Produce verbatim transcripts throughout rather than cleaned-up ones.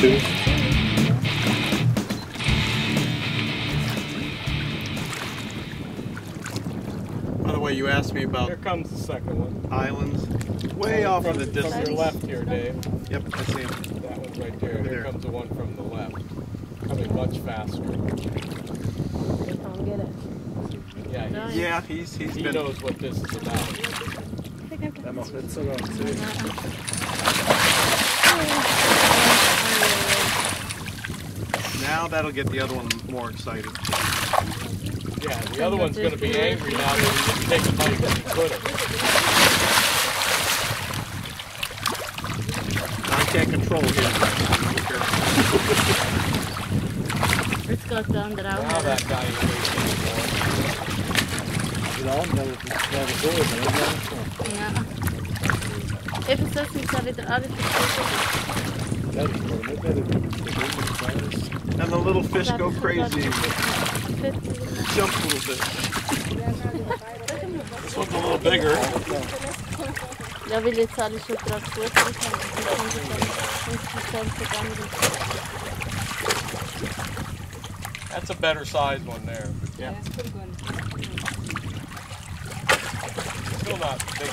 two. By the way, you asked me about Here comes the second one. islands. Way off in the From distance. your left here, Dave. Yep, I see him. That one's right there. Here There. comes the one from the left. Coming much faster. They can't get it. Yeah, he, Nice. Yeah, he's he's he been. knows what this is about. Den har fått så långt ut. Now that'll get the other one more excited. Yeah, the other one's going to be angry now that he didn't take the bite that he could have. I can't control him. It's got the under Now arm. that guy ain't waiting anymore. Ja, det var dåligt, men det var så. Ja. Jag försöker sitta lite över. And the little fish go crazy. Jump a little bit. This one's a little bigger. Jag vill ju ta lite uppdrag på det. That's a better size one there. Yeah. Still not big.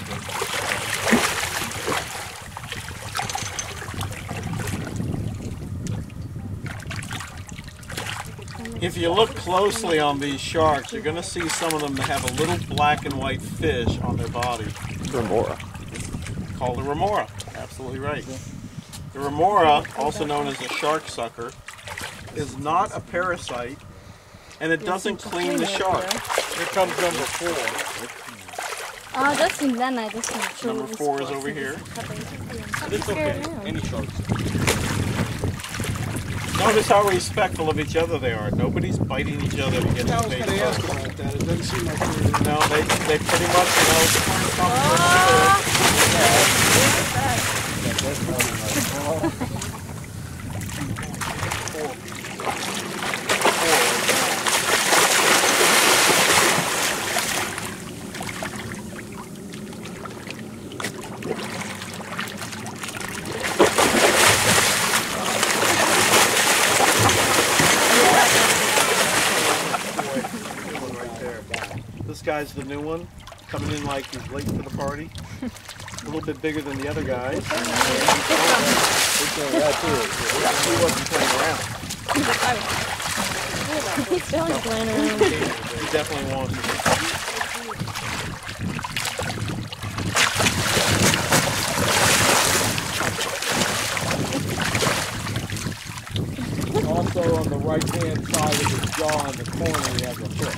If you look closely on these sharks, you're going to see some of them that have a little black and white fish on their body. Remora. Called a remora. Absolutely right. The remora, also known as a shark sucker, is not a parasite, and it doesn't clean the shark. Here comes number four. Ah, that's in that night. That's in the Number four is over here. It's okay. Any sharks. Notice how respectful of each other they are. Nobody's biting each other to get I the was bait. going to ask about that. It doesn't seem like they're... No, they, they pretty much, you know, come This guy's the new one, coming in like he's late for the party. A little bit bigger than the other guys. He wasn't playing around. He's still playing around. He definitely wants it. Also on the right hand side of his jaw in the corner he has a hook.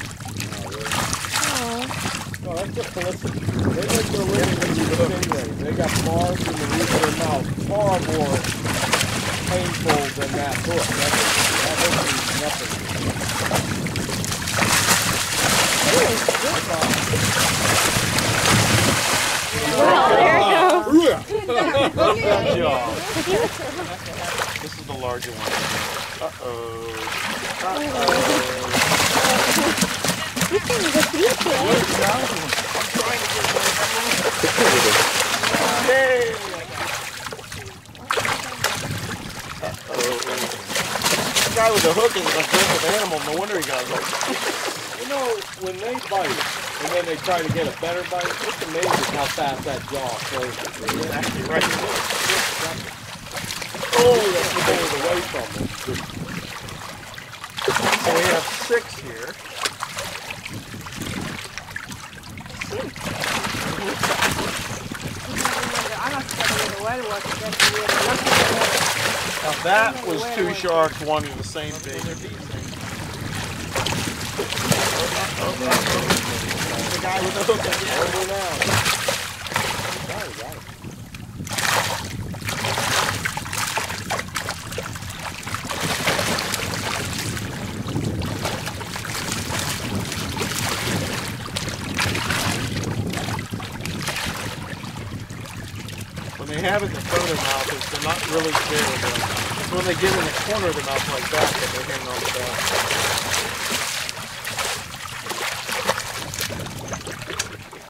No, that's just felicity. They make their living with the stingrays. They got barbs in the roof of their mouth far more painful than that hook. That, that hook means nothing. Wow, there it goes. Good job. This is the larger one. Uh-oh. Uh-oh. You can go through it. Where's the other one? I'm trying to get one. Hey! Uh-oh. The guy with the hook is an aggressive animal. No wonder he got hooked. You know, when they bite and then they try to get a better bite, it's amazing how fast that jaw closes. You're actually right. Oh, that's the goes away from them. So we have six here. Now that was two sharks wanting the same thing. The guy with the hook again. When they have it in the front of their mouth, it's, they're not really big. It's when they get in the corner of their mouth like that that they hang on the back.